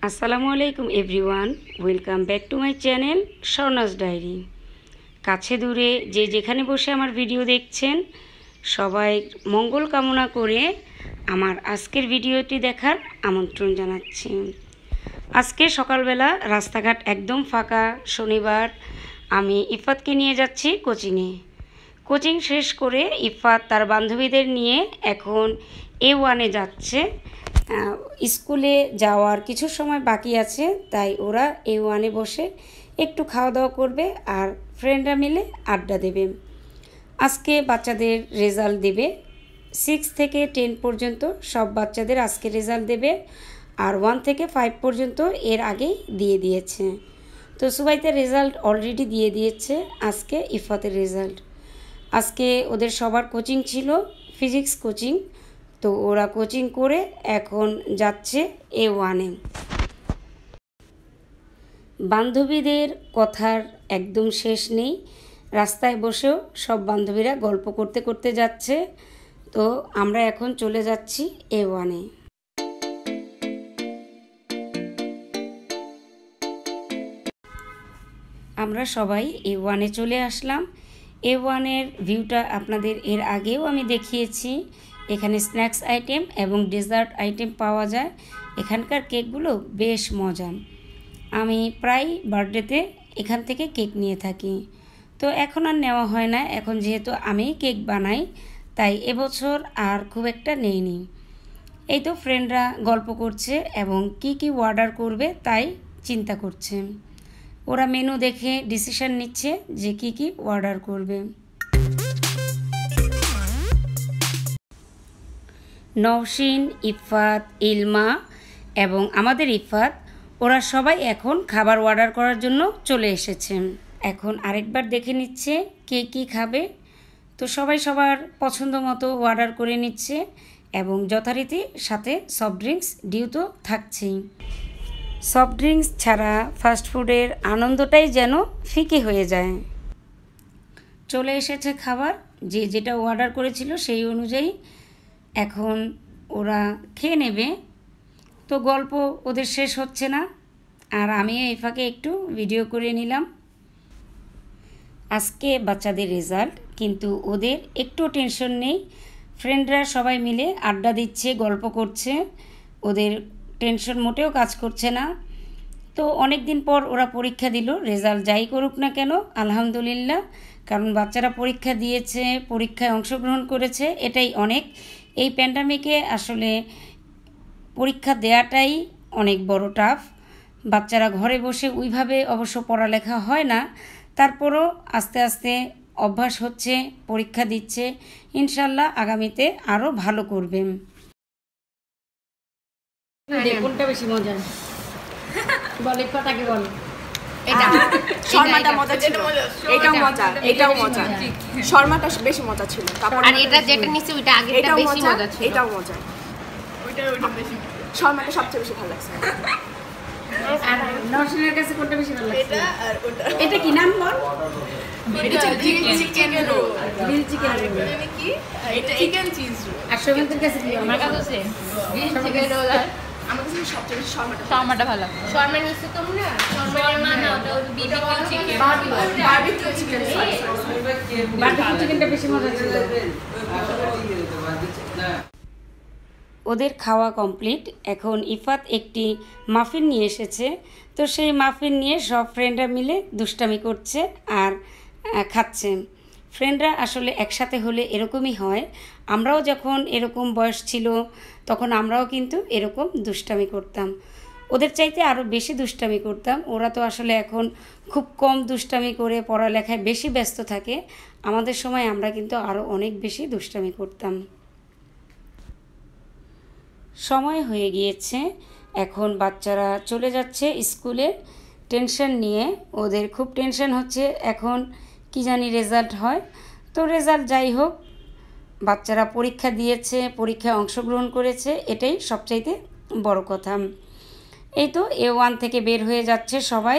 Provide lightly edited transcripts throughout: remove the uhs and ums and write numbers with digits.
আসসালামু আলাইকুম everyone, welcome back to my channel Swarna's diary. কাছে দূরে যে যেখানে বসে আমার ভিডিও দেখছেন, সবাই মঙ্গল কামনা করে আমার আজকের ভিডিওটি দেখার আমন্ত্রণ জানাচ্ছি। আজকে সকালবেলা রাস্তাঘাট একদম ফাঁকা, শনিবার। আমি ইফাতকে নিয়ে যাচ্ছি কোচিংয়ে। কোচিং শেষ করে ইফাত তার বান্ধবীদের নিয়ে এখন A1-এ যাচ্ছে। স্কুলে যাওয়ার কিছু সময় বাকি আছে, তাই ওরা A1-এ বসে একটু খাওয়া দাওয়া করবে আর ফ্রেন্ডরা মিলে আড্ডা দেবে। আজকে বাচ্চাদের রেজাল্ট দেবে। 6 থেকে 10 পর্যন্ত সব বাচ্চাদের আজকে রেজাল্ট দেবে, আর 1 থেকে 5 পর্যন্ত এর আগেই দিয়ে দিয়েছে। তো সুবাইতের রেজাল্ট অলরেডি দিয়ে দিয়েছে, আজকে ইফাতের রেজাল্ট। আজকে ওদের সবার কোচিং ছিল, ফিজিক্স কোচিং। তো ওরা কোচিং করে এখন যাচ্ছে A1-এ। বান্ধবীদের কথার একদম শেষ নেই, রাস্তায় বসেও সব বান্ধবীরা গল্প করতে করতে যাচ্ছে। তো আমরা এখন চলে যাচ্ছি A1-এ। আমরা সবাই A1-এ চলে আসলাম। A1-এর ভিউটা আপনাদের এর আগেও আমি দেখিয়েছি। এখানে স্ন্যাক্স আইটেম এবং ডেজার্ট আইটেম পাওয়া যায়। এখানকার কেকগুলো বেশ মজা। আমি প্রায় বার্থডেতে এখান থেকে কেক নিয়ে থাকি। তো এখন আর নেওয়া হয় না, এখন যেহেতু আমি কেক বানাই তাই এবছর আর খুব একটা নেইনি। এই তো ফ্রেন্ডরা গল্প করছে এবং কি কি অর্ডার করবে তাই চিন্তা করছে। ওরা মেনু দেখে ডিসিশন নিচ্ছে যে কি কি অর্ডার করবে। নওশিন, ইফাত, ইলমা এবং আমাদের ইফাত, ওরা সবাই এখন খাবার অর্ডার করার জন্য চলে এসেছে। এখন আরেকবার দেখে নিচ্ছে কে কী খাবে। তো সবাই সবার পছন্দ মতো অর্ডার করে নিচ্ছে এবং যথারীতি সাথে সফট ড্রিঙ্কস ডিউ তো থাকছেই। সফট ড্রিঙ্কস ছাড়া ফাস্টফুডের আনন্দটাই যেন ফিকে হয়ে যায়। চলে এসেছে খাবার, যে যেটা অর্ডার করেছিল সেই অনুযায়ী এখন ওরা খেয়ে নেবে। তো গল্প ওদের শেষ হচ্ছে না, আর আমি এই ফাঁকে একটু ভিডিও করে নিলাম। আজকে বাচ্চাদের রেজাল্ট, কিন্তু ওদের একটু টেনশন নেই। ফ্রেন্ডরা সবাই মিলে আড্ডা দিচ্ছে, গল্প করছে, ওদের টেনশন মোটেও কাজ করছে না। তো অনেক দিন পর ওরা পরীক্ষা দিল, রেজাল্ট যাই করুক না কেন আলহামদুলিল্লাহ, কারণ বাচ্চারা পরীক্ষা দিয়েছে, পরীক্ষায় অংশগ্রহণ করেছে, এটাই অনেক। এই প্যান্ডামিকে আসলে পরীক্ষা দেওয়াটাই অনেক বড় টাফ। বাচ্চারা ঘরে বসে ওইভাবে অবশ্য পড়ালেখা হয় না, তারপরও আস্তে আস্তে অভ্যাস হচ্ছে, পরীক্ষা দিচ্ছে। ইনশাল্লাহ আগামীতে আরও ভালো করবে। কোনটা বেশি মজা বলে, কথাকে বল। এটা শর্মাটা মজা ছিল, এটাও মজা, এটাও মজা। শর্মাটা বেশি মজা ছিল, তারপর আর এটা যেটা নিচে ওইটা আগেরটা বেশি মজা ছিল। এটাও মজা, ওইটা বেশি। শর্মাটা সবচেয়ে বেশি ভালো লাগছে। আর নওশিনের কাছে কোনটা বেশি ভালো লাগছে? এটা আর ওটা। এটা কি নাম বল? এটা chicken roll. Grill chicken roll. এটা কি? এটা চিকেন চিজ রোল। আর শোভনদের কাছে কি? আমার কাছে সেম গ্রিল চিকেন রোল। আর আমার কাছে সবচেয়ে বেশি শর্মাটা ভালো। শর্মা নিচে তোমরা শর্মা না, ওটা BBQ chicken, barbecue chicken. Barbecue চিকেনটা বেশি মজা ছিল। ওদের খাওয়া কমপ্লিট। এখন ইফাত একটি মাফিন নিয়ে এসেছে, তো সেই মাফিন নিয়ে সব ফ্রেন্ডরা মিলে দুষ্টামি করছে আর খাচ্ছে। ফ্রেন্ডরা আসলে একসাথে হলে এরকমই হয়। আমরাও যখন এরকম বয়স ছিল তখন আমরাও কিন্তু এরকম দুষ্টামি করতাম, ওদের চাইতে আরও বেশি দুষ্টামি করতাম। ওরা তো আসলে এখন খুব কম দুষ্টামি করে পড়ালেখায় বেশি ব্যস্ত থাকে। আমাদের সময় আমরা কিন্তু আরও অনেক বেশি দুষ্টামি করতাম। সময় হয়ে গিয়েছে, এখন বাচ্চারা চলে যাচ্ছে স্কুলে টেনশন নিয়ে। ওদের খুব টেনশন হচ্ছে এখন কি জানি রেজাল্ট হয়। তো রেজাল্ট যাই হোক, বাচ্চারা পরীক্ষা দিয়েছে, পরীক্ষায় অংশগ্রহণ করেছে, এটাই সবচাইতে বড় কথা। এই তো A1 থেকে বের হয়ে যাচ্ছে সবাই।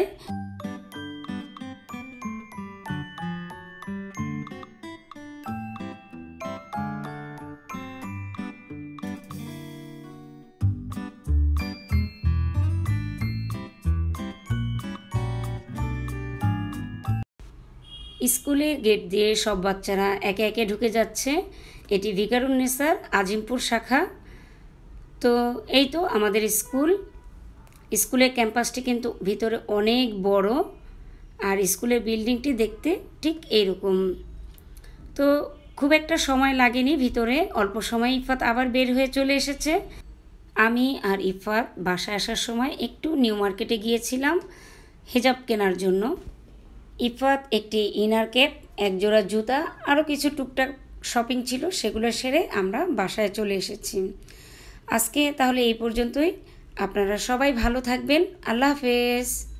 স্কুলের গেট দিয়ে সব বাচ্চারা একে একে ঢুকে যাচ্ছে। এটি ভিকারুন্নেসার আজিমপুর শাখা। তো এই তো আমাদের স্কুলের ক্যাম্পাসটি কিন্তু ভিতরে অনেক বড়, আর স্কুলের বিল্ডিংটি দেখতে ঠিক এইরকম। তো খুব একটা সময় লাগেনি ভিতরে, অল্প সময় ইফাত আবার বের হয়ে চলে এসেছে। আমি আর ইফাত বাসায় আসার সময় একটু নিউ মার্কেটে গিয়েছিলাম হিজাব কেনার জন্য। ইফাত একটি ইনার ক্যাপ, একজোড়া জুতা, আরও কিছু টুকটাক শপিং ছিল, সেগুলো সেরে আমরা বাসায় চলে এসেছি। আজকে তাহলে এই পর্যন্তই। আপনারা সবাই ভালো থাকবেন। আল্লাহ হাফেজ।